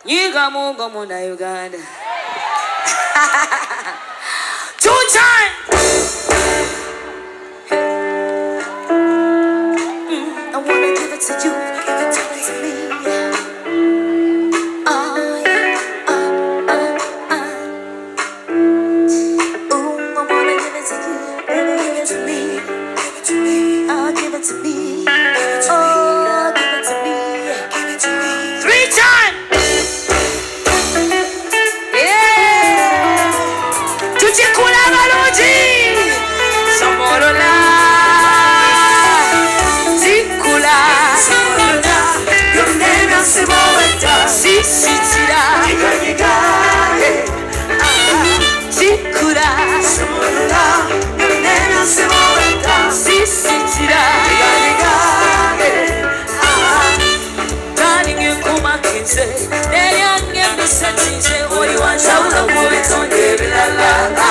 Yiga mungo muna Uganda. 2 times. I wanna give it to you, give it to me. Oh yeah, Ooh, I wanna give it to you, baby, give it to me, give it to me. Oh, give it to me. Oh, give it to me, give it to me. 3 times. Tuchikula balungi somolola zikula somolola yonena seboweta sisitira yiga zikula somolola yonena seboweta sisitira yiga turning you kuma kinse neyange misatise ori wanshawula kubitonde bilala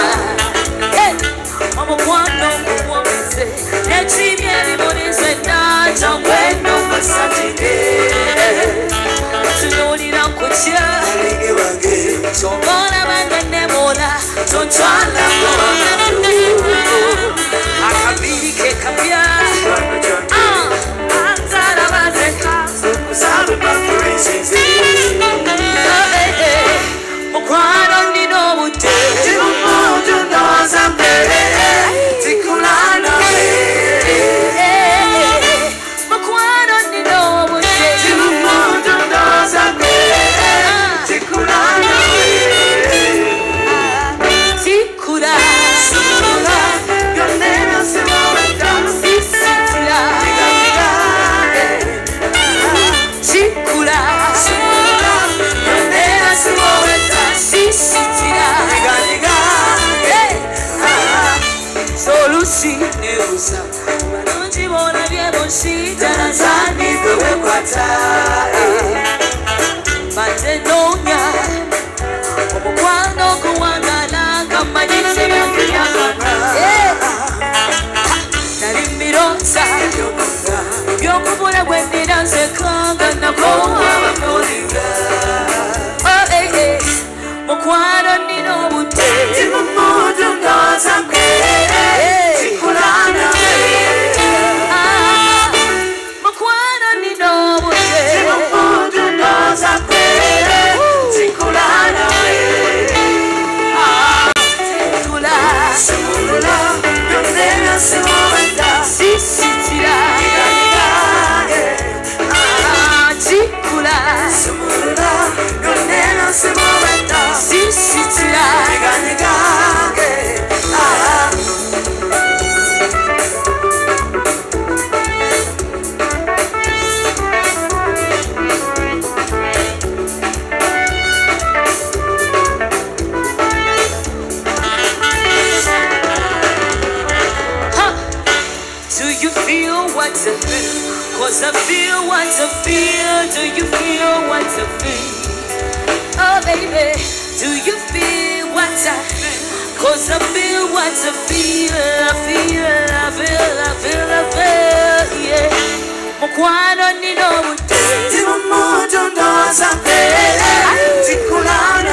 omukwano kuwomese nekibye bibonese nanja ngweno masatike tunulira kutya tomola bangenemola tontwala akabiri ke kapya anzala bazeka mukwano nino obute timumuntu ndoza mbere tikulana mukwano nino obute timumuntu ndoza mbere tikulana tikula sula yonena seboweta sisitira tikula sula yonena seboweta sisitira solusi nebusa balungi bona byebusita nazani kwekwata batenonya omukwano kuwangala kamanyise byakuyagana nali mirosa byokubula gwendira nsekanga nakowabamulinga mukwano nino obute timumuntu ndoza mbere tikulana mukwano nino obute timumuntu ndoza mbere tikulana tikula simula yonena seboweta sisitira tikula simula yonena seboweta sisitira Do you feel what to feel? 'Cause I feel what to feel. Do you feel what to feel? Oh baby, do you feel what I feel? 'Cause I feel what to feel. I feel, yeah. Mukwano nino obute timumuntu ndoza mbere tikulana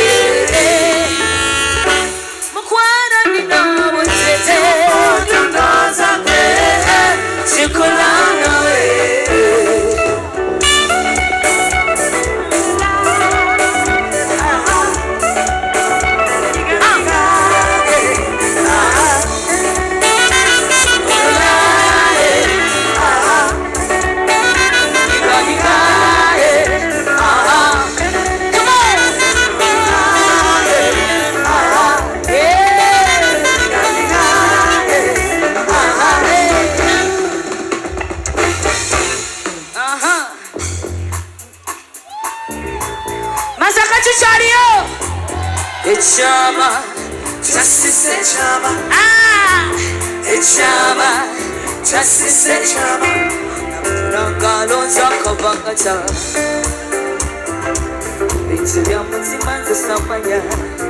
mukwano nino obute timumuntu ndoza mbere tikulana Echama, justice echama, echama, justice echama. Nangalonza kabangata, bitibya mutima nzisamanya.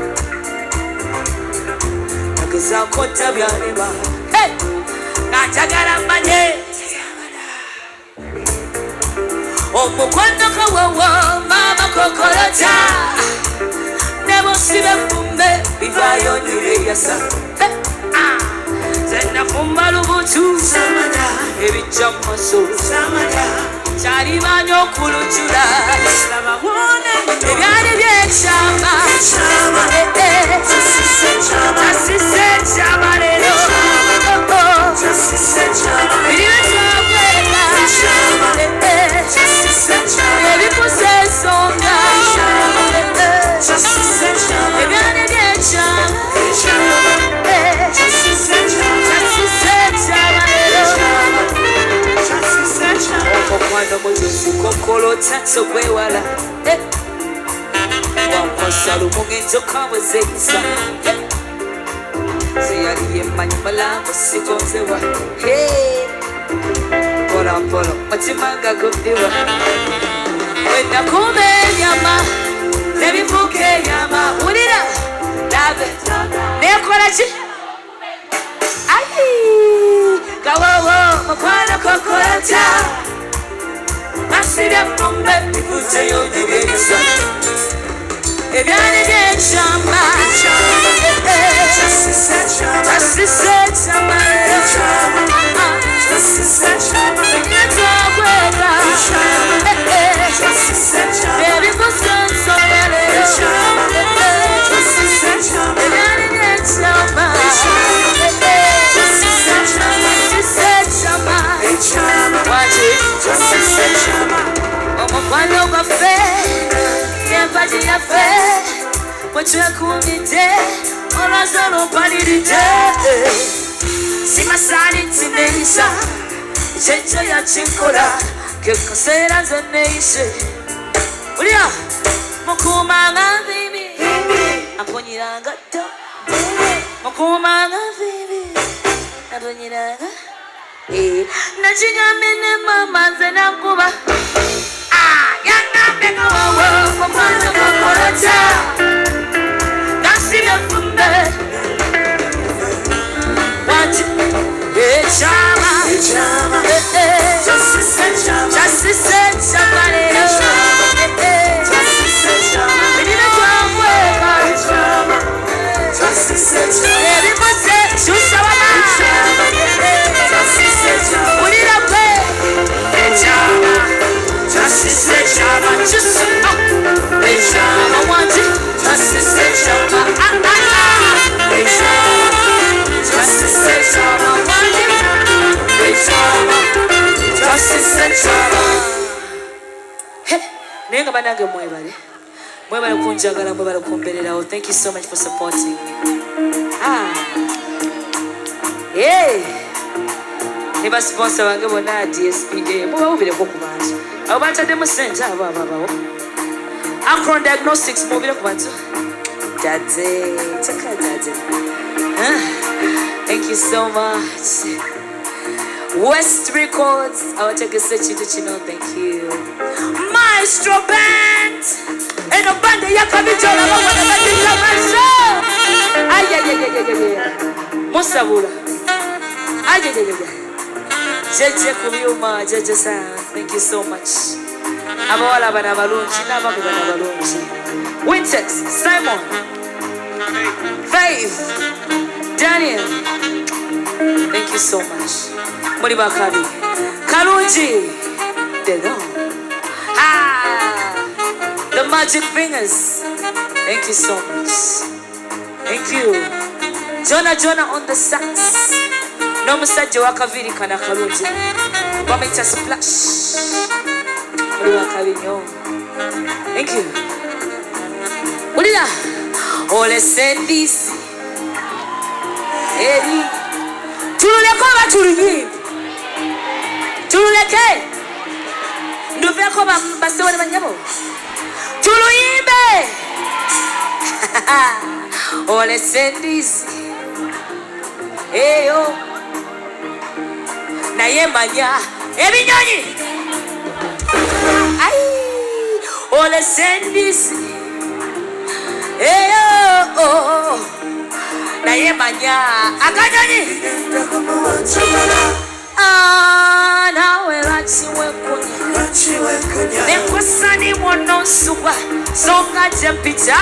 Nagiza kota byaleba, najagala manye. omukwano kawawa mama kokorota nebo sibe fume bivayo nireyasa zena fumba lubutu ebijamaso charibanyo kuluchura ebyali byechama tasise chama lero Kokolota so kwewala wankosala omugenzo kamwezeyisa seyaliye manyumalamu sikonzewa polapolo mutimanga gubdiwa wenakuma enyama nebifuka enyama wulira labe nekolaki kawowo mukwano kokolota Masira fumbe bikuze yonyegesa ebyane byechama tasise chama nyatagweka ebikusenso yale ebyane byechama omukwano gwaffe yempaji yaffe bwetwekumidde olwazi olumpaliridde simasaani tineyisa kyekyo yakikola kekaseera nze neyise ulya mukuumanga nviimi amponyiranga ddo mukuumanga nviimi amponyiranga nachinyamene mama nze nakuba yanambeka wawe mukwano kokolota nasibye fumbe wati echama jasise chama lero edina twakweka ebimose susabama ulira kwe echama jasise chama echama wanti jasise chama echama jasise chama wanti echama jasise chama nenga banange mwebale kunjagala mwebale kumbererawo. Thank you so much for supporting me. Neba sponsor wange bonna DSPA mubawubireko ku bantu abo bataddemu sente abo Akron Diagnostics mubire ku bantu dade taka dade. Thank you so much. West Records abategesekintu kino, thank you. Maestro Band eno bande yakabijala babona badira maso musabula Jeje kubyuma, Jeje Sound, thank you so much. Abawala bana balungi n'abamu bana balungi. Wintex, Simon, Faith, Daniel, thank you so much. Muri bakabi Kalungi, Deno, the Magic Fingers, thank you so much. Thank you. Jonah on the sax. No musajja wakaviri kana kalungi bamita splash oli wakabinyo. Thank you. Ulira ole sendisi eri tuleko batulungi tuleke nduveko basewone banyabo tuluyimbe ole sendisi eyo naye manya ebinyonyi ole sendisi naye manya akanyonyi nawe bachiwekunya nekusani monosugwa songa jempita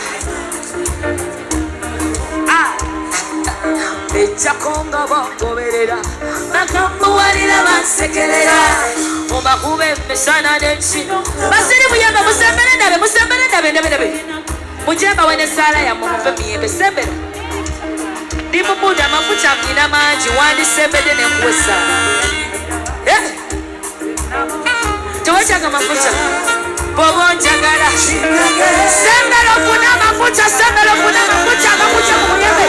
echakonga bakoberera bakamuwalira basekerera obakube mesana n'ekino basiri muyamba musembere ndabe mujemba wene sala ya muve miyembe sembera ndimubuda amafuta mnina mangi wandisembedde nekuwesa tewetyaga mafuta bobo njagala sembera ofuna amafuta amafuta ku muyembe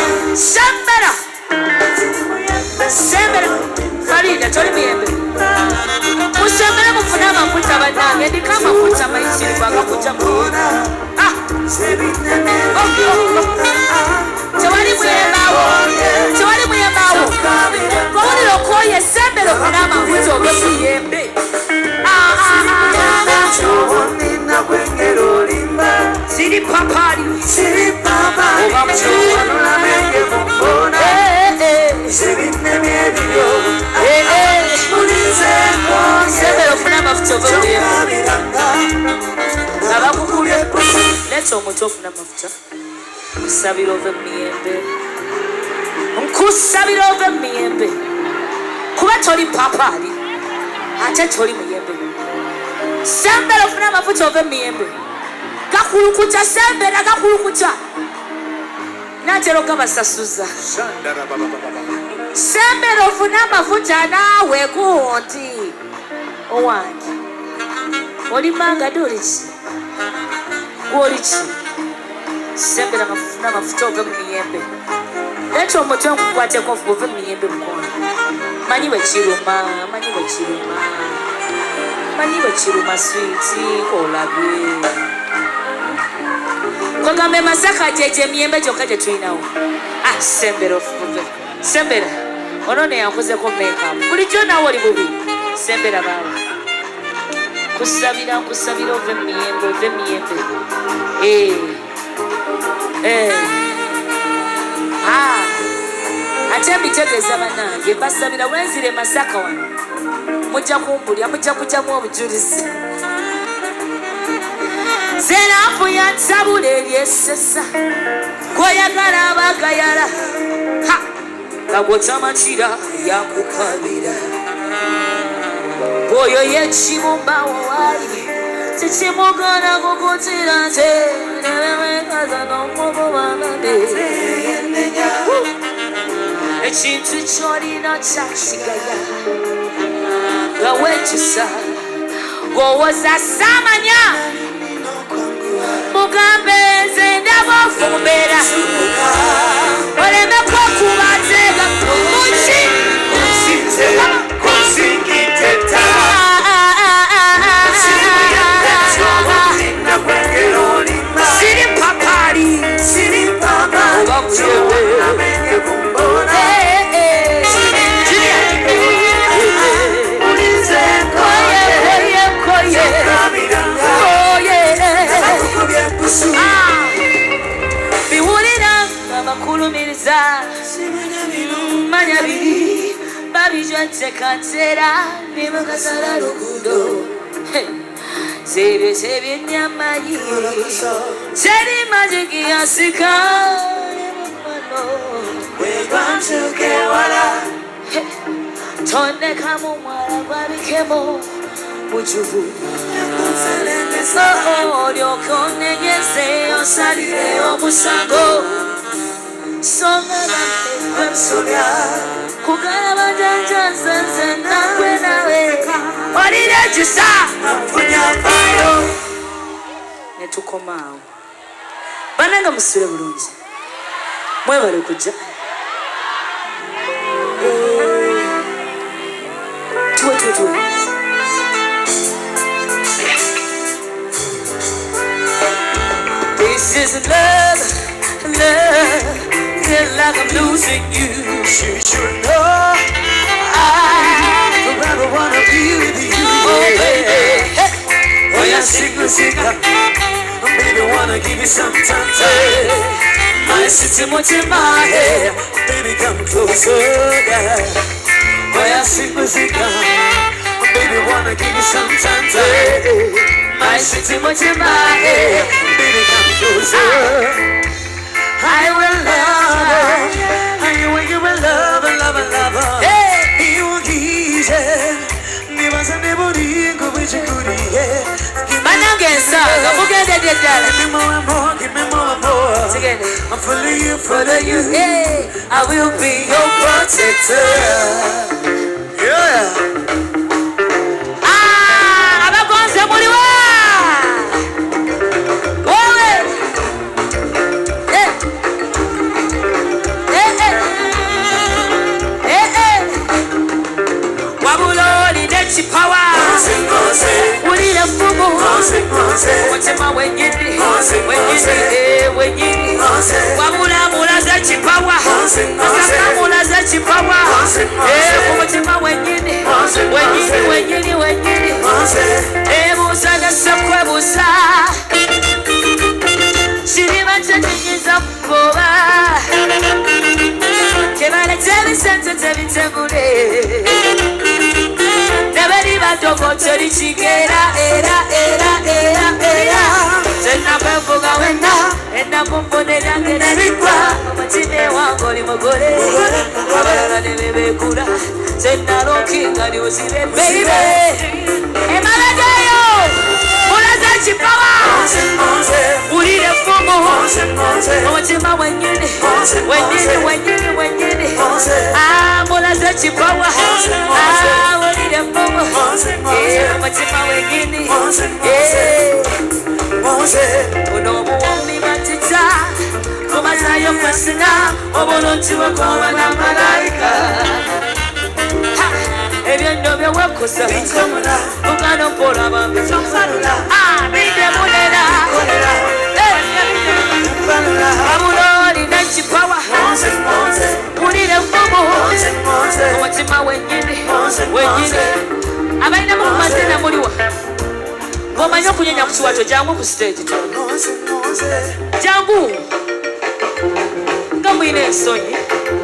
sembera Farida toli miyembe musembere mufuna amafuta bannange ndiko amafuta mayitirivu agakuta muyembe tewali muyembaawo kowulira okoye sembera ofuna amafuta oge muyembe siri papali oba sembera ofuna amafuta oge muyembe abakukubye leta omuti ofuna amafuta nkusabira ove miyembe kuba toli papali ate toli muyembe sembera ofuna amafuta ove miyembe gakulukuta sembera gakulukuta natera ogabasasuza sembera ofuna amafuta naawe gundi owange olimanga doliki gwoliki sembera mafuna amafuta ove mumiyembe leta omutwe nkukwateko ove mumiyembe mukono manyi bwe kiruma switi olabye kogambe Masaka jeje emiyembe gyokka gye tulinawo sembera ofuve sembera onone yankozeko makeup bulijjo nawe oli bubi sembera baawe nkusabira ove miyembe ate mbitegeeza bannange mbasabira wenzire Masaka wano mujja kumpulya mujja kujjamu obujulizi zerafu yantabula eryesesa goyagala abagayala gagwotamakira yakukabira oyo yekibumbawo wali tekimugana kukutira nte nebemekaza nomugubamane ekintu kyolina kyasigaya nga wekisa gowoza samanya mugambe nze ndaba ofumbera oleme kwekubatega muki siri papali biwulira abakulumiriza manya biri babijwantekatera nibakasala lugudo sebyenyamayi teri majiki yasika tondekamu mwala gwabikemo mujuvu olyokonegeze osalire omusango songa naesolya kugaba janjanzenze nagwe nawe olire kisa funyafayo netukomaawo bananga musire bulungi mwebale kujja tuwe This is love, feel like I'm losing you. You should know I forever wanna be with you. Oh baby, oh yeah, sicker. Baby, wanna give you some time. I sit too much in my head. Baby, come closer, yeah. Why I sing music? Baby, wanna give you some time. My city, much in my head. Baby, come closer. I will love you will love. Hey, you give it. Nibaza nebori kubichi kuriye. Manangensa, kabugede dedala. Give me more. Together, I'm for you. Hey, I will be your protector. Yeah. Abagonze muliwa. Power, we need a fool. What's in my way? When you Wabula zachi power. Wabula zachi power. What's in my way? When you Musaga Sakwabusa. She never touches up over. Can I tell you something? Toko chori chikera era Sena pefuga wena Ena kumpone yange narikwa Machine wango ni mogore Kabara ni bebe kura Sena rokinga ni usile baby Emala jayo Mula zachi power Urire fumo Mwachima wenyini Mula zachi power Urire fumo Mwachima wenyini Unomu wami matita Kumazayo kwasina Obulunti wakowa na malaika Ebyendo byewekosa Ugano mpola bambi Bide munera Abulori nachi power Urire fumo Mwachima wenyini Abaina mumatena muliwa Ngomanyo kunyenya kuchiwacho jangu ku stage to Jangu Ngamu ine ensonyi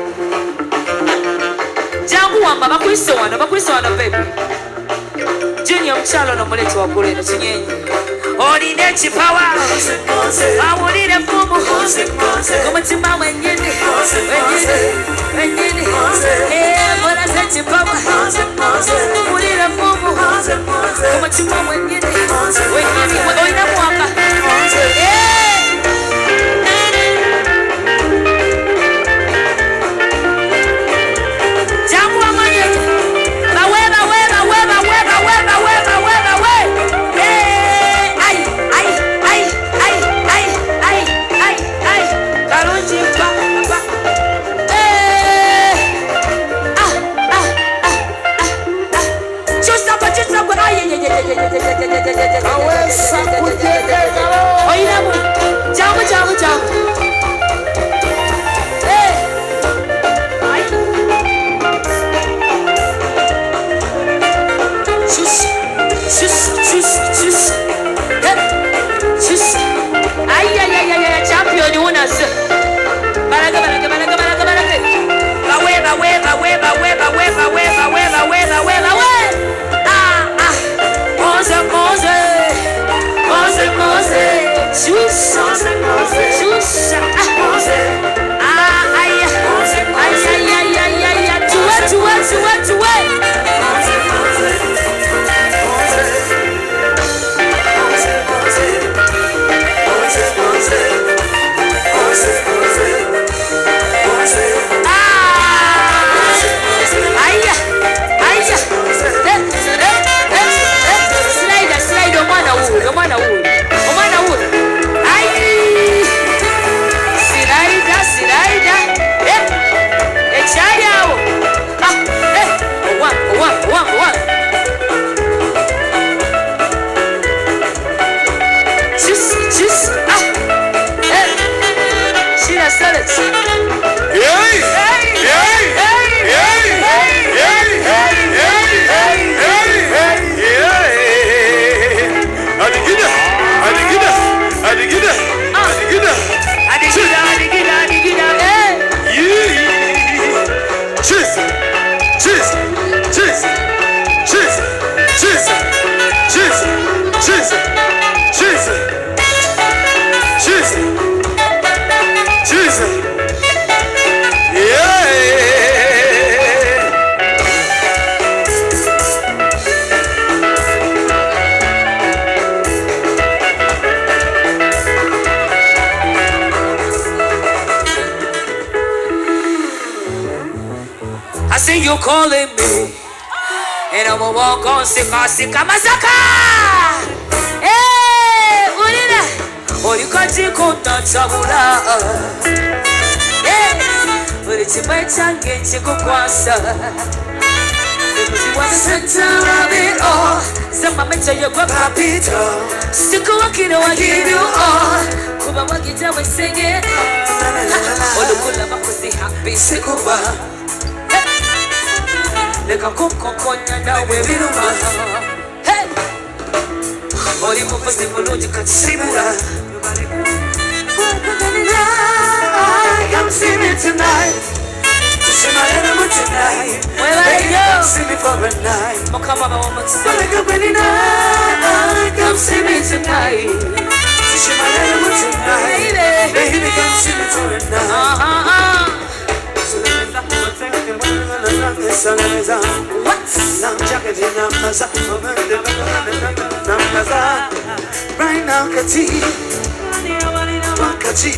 Jangu wamba bakwise wana baby Junior mchalo no muleti wa kule no chinyenyi Orine chipawa Awurire fumu Kumutima wenyini Mwana za chipawa Awurire fumu Kumutima wenyini Oina mwaka Jangu wa mwenyeji Awesa I see you calling me, and I'ma walk on sika sika masaka. Hey, urira, urikaji kunda tabula. Hey, urichimai change chikukwasa. You want the center of it all. Some mama tell you go papito. Stick a walking, I give you all. Kuba wakita we sing it. Olu kula makusi happy sikuba. Lega kuko konya na we viruma. Hey, ori mufasi muluji katsibura. Come see me tonight. See my enemy tonight. Well, come see me for a night. Oh, come on, woman. Come see me tonight. See my enemy tonight. Baby, come see me for a night. What? Right now, Kati. Kati.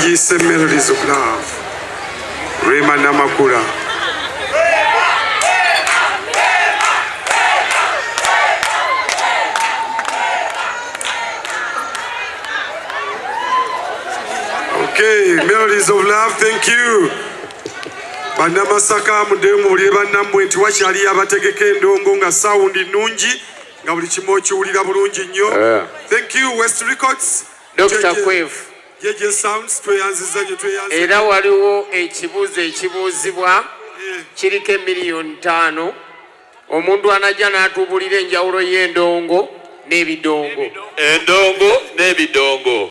Bagiyise Melodies of Love. Rema Namakula. Okay, Melodies of Love, thank you. Bannamasaka mudemu buli bannamwe nti wakyali abategeka endongo nga sound nungi nga buli kimu okiwulira bulungi nnyo. Thank you West Records. Dr. Kwev. Jeje Sounds tweyanziza nyo tweyanziza. Era waliwo ekibuuzo ekibuuzibwa kiriko $5,000,000. Omuntu anajja n'atubuulira enjawulo y'endongo n'ebidongo. Endongo n'ebidongo.